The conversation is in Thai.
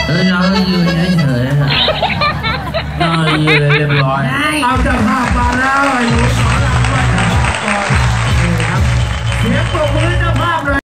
เรายืนเฉยๆเรายืนเรียบร้อยเอาเจ้าภาพมาแล้วอายุ